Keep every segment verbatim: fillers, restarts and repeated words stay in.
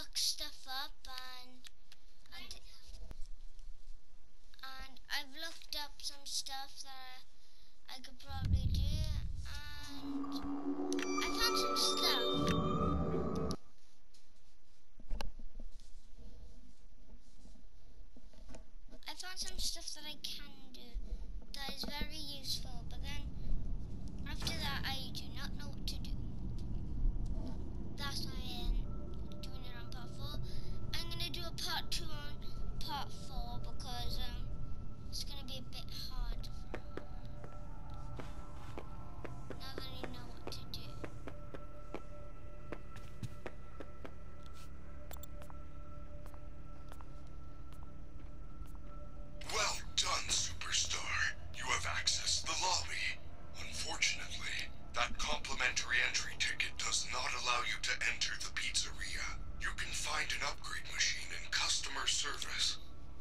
look stuff up, and and, and I've looked up some stuff that I could probably do, and I found some stuff. I found some stuff that I can do that is very useful, but then after that I do not know what to do. That's why I'm doing it on part four. I'm going to do a part two on part four because um, it's going to be a bit hard for now that I know what to do. Well done, Superstar. You have accessed the lobby. Unfortunately, that complimentary entry ticket does not allow you to enter the pizzeria. You can find an upgrade machine in customer service.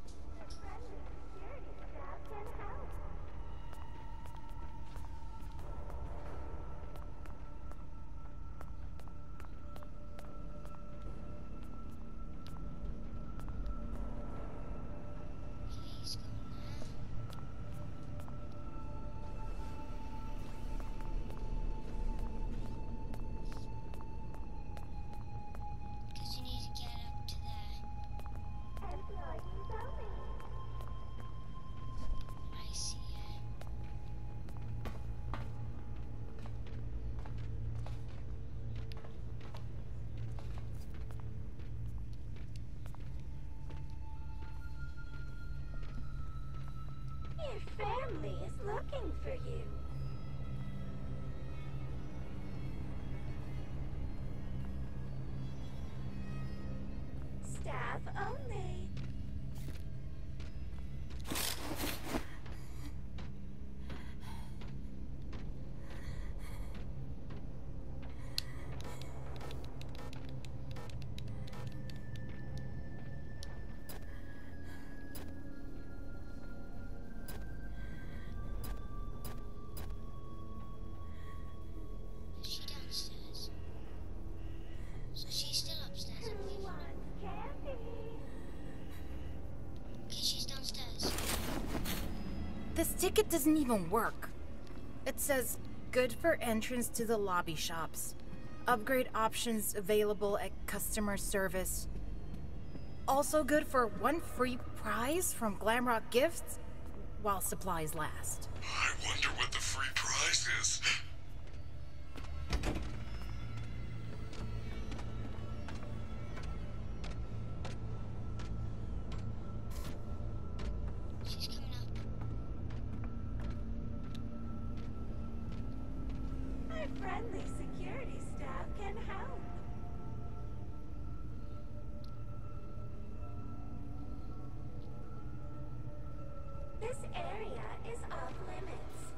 Please go now. Because you need to get up to there. I see it. Your family is looking for you. Staff only. Is she downstairs? So she's still upstairs. I'm Who leaving her. wants candy? Okay, she's downstairs. This ticket doesn't even work. It says, good for entrance to the lobby shops. Upgrade options available at customer service. Also good for one free prize from Glamrock Gifts while supplies last. I wonder what the free prize is. She's coming up. Our friendly security staff can help. This area is off limits.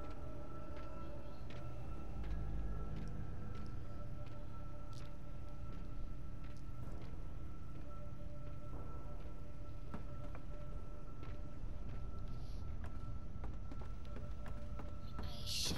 I should.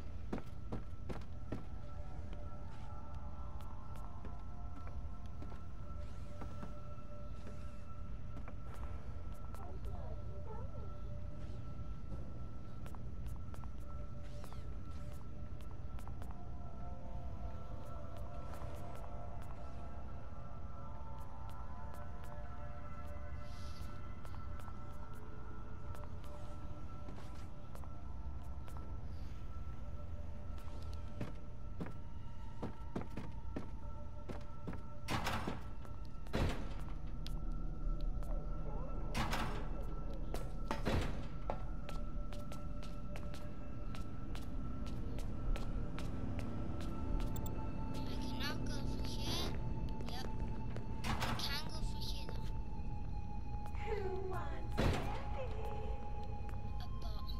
I cannot go for here. Yep. I can go for here though. Who wants candy? A bot.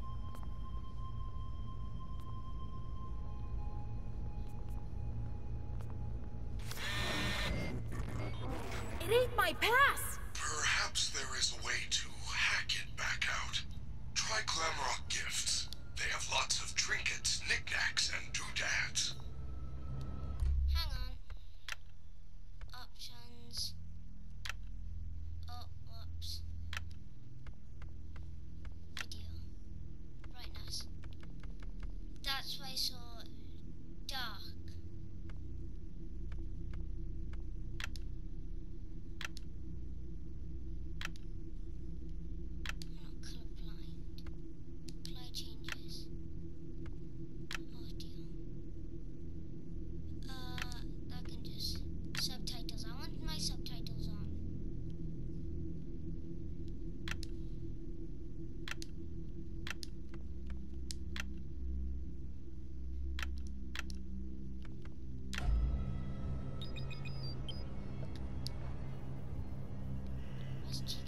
It ain't my pass! Perhaps there is a way to hack it back out. Try Glamrock Gifts. They have lots of trinkets, knickknacks, and doodads. Hang on. Options. it's cheap.